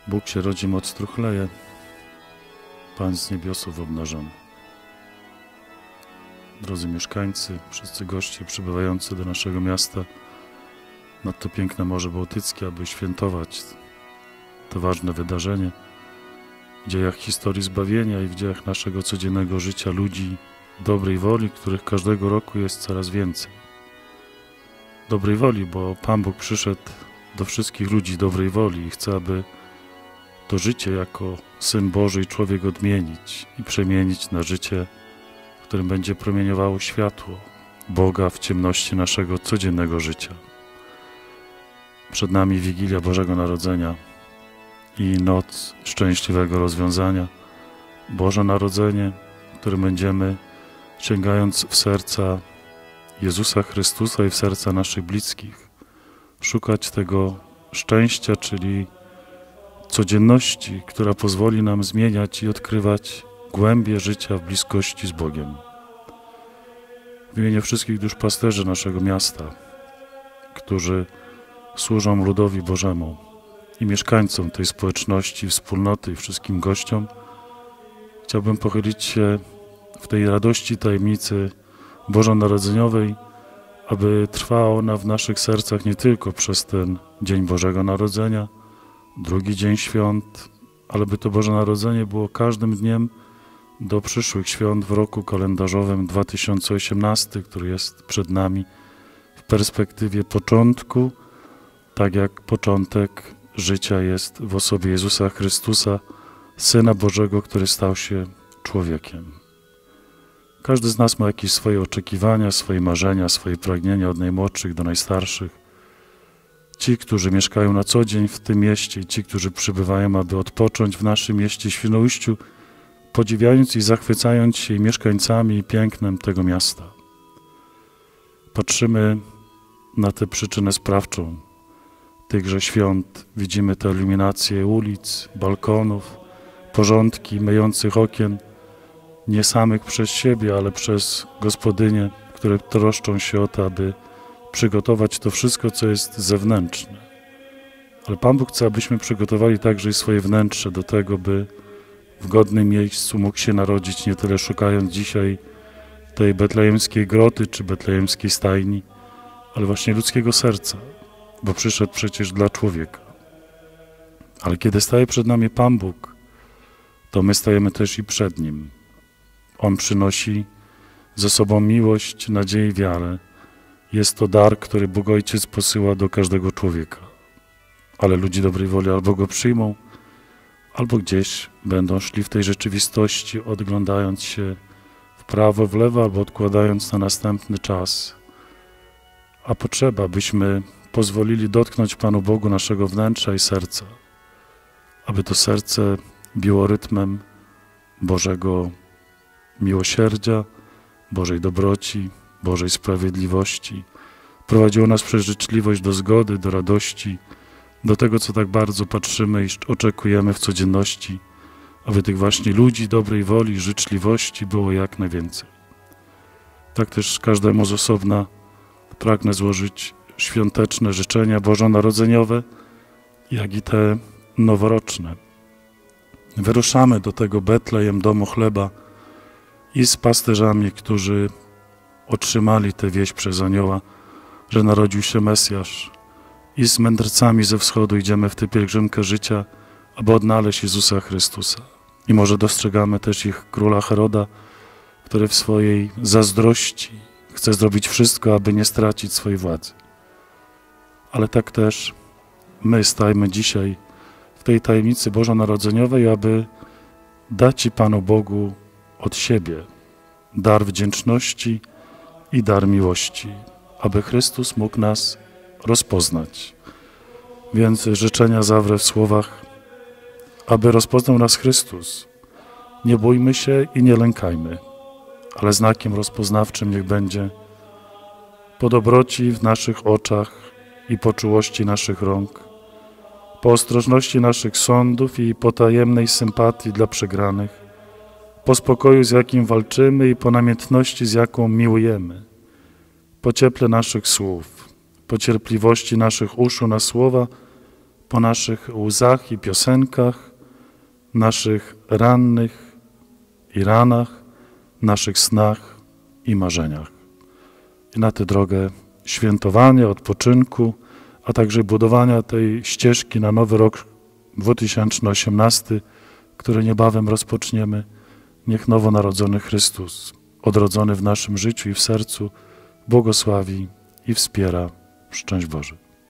Bóg się rodzi, moc truchleje, Pan z niebiosów obnażony. Drodzy mieszkańcy, wszyscy goście przybywający do naszego miasta nad to piękne Morze Bałtyckie, aby świętować to ważne wydarzenie w dziejach historii zbawienia i w dziejach naszego codziennego życia ludzi dobrej woli, których każdego roku jest coraz więcej. Dobrej woli, bo Pan Bóg przyszedł do wszystkich ludzi dobrej woli i chce, aby to życie jako Syn Boży i człowiek odmienić i przemienić na życie, w którym będzie promieniowało światło Boga w ciemności naszego codziennego życia. Przed nami Wigilia Bożego Narodzenia i noc szczęśliwego rozwiązania. Boże Narodzenie, w którym będziemy, sięgając w serca Jezusa Chrystusa i w serca naszych bliskich, szukać tego szczęścia, czyli codzienności, która pozwoli nam zmieniać i odkrywać głębie życia w bliskości z Bogiem. W imieniu wszystkich duszpasterzy naszego miasta, którzy służą ludowi Bożemu i mieszkańcom tej społeczności, wspólnoty i wszystkim gościom, chciałbym pochylić się w tej radości tajemnicy bożonarodzeniowej, aby trwała ona w naszych sercach nie tylko przez ten Dzień Bożego Narodzenia, drugi dzień świąt, ale by to Boże Narodzenie było każdym dniem do przyszłych świąt w roku kalendarzowym 2018, który jest przed nami w perspektywie początku, tak jak początek życia jest w osobie Jezusa Chrystusa, Syna Bożego, który stał się człowiekiem. Każdy z nas ma jakieś swoje oczekiwania, swoje marzenia, swoje pragnienia od najmłodszych do najstarszych. Ci, którzy mieszkają na co dzień w tym mieście i ci, którzy przybywają, aby odpocząć w naszym mieście Świnoujściu, podziwiając i zachwycając się mieszkańcami i pięknem tego miasta. Patrzymy na tę przyczynę sprawczą tychże świąt. Widzimy te iluminacje ulic, balkonów, porządki myjących okien, nie samych przez siebie, ale przez gospodynie, które troszczą się o to, aby przygotować to wszystko, co jest zewnętrzne. Ale Pan Bóg chce, abyśmy przygotowali także i swoje wnętrze do tego, by w godnym miejscu mógł się narodzić, nie tyle szukając dzisiaj tej betlejemskiej groty czy betlejemskiej stajni, ale właśnie ludzkiego serca, bo przyszedł przecież dla człowieka. Ale kiedy staje przed nami Pan Bóg, to my stajemy też i przed Nim. On przynosi ze sobą miłość, nadzieję i wiarę. Jest to dar, który Bóg Ojciec posyła do każdego człowieka. Ale ludzie dobrej woli albo go przyjmą, albo gdzieś będą szli w tej rzeczywistości, odglądając się w prawo, w lewo, albo odkładając na następny czas. A potrzeba, byśmy pozwolili dotknąć Panu Bogu naszego wnętrza i serca, aby to serce biło rytmem Bożego miłosierdzia, Bożej dobroci, Bożej sprawiedliwości. Prowadziło nas przez życzliwość do zgody, do radości, do tego, co tak bardzo patrzymy i oczekujemy w codzienności, aby tych właśnie ludzi dobrej woli, życzliwości było jak najwięcej. Tak też każdemu z osobna pragnę złożyć świąteczne życzenia bożonarodzeniowe, jak i te noworoczne. Wyruszamy do tego Betlejem, domu chleba i z pasterzami, którzy otrzymali tę wieść przez anioła, że narodził się Mesjasz, i z mędrcami ze wschodu idziemy w tę pielgrzymkę życia, aby odnaleźć Jezusa Chrystusa. I może dostrzegamy też ich króla Heroda, który w swojej zazdrości chce zrobić wszystko, aby nie stracić swojej władzy. Ale tak też my stajemy dzisiaj w tej tajemnicy bożonarodzeniowej, aby dać Ci, Panu Bogu, od siebie dar wdzięczności i dar miłości, aby Chrystus mógł nas rozpoznać. Więc życzenia zawrę w słowach, aby rozpoznał nas Chrystus. Nie bójmy się i nie lękajmy, ale znakiem rozpoznawczym niech będzie po dobroci w naszych oczach i po czułości naszych rąk, po ostrożności naszych sądów i po tajemnej sympatii dla przegranych, po spokoju, z jakim walczymy i po namiętności, z jaką miłujemy, po cieple naszych słów, po cierpliwości naszych uszu na słowa, po naszych łzach i piosenkach, naszych rannych i ranach, naszych snach i marzeniach. I na tę drogę świętowania, odpoczynku, a także budowania tej ścieżki na nowy rok 2018, który niebawem rozpoczniemy, niech nowonarodzony Chrystus, odrodzony w naszym życiu i w sercu, błogosławi i wspiera. Szczęść Boże.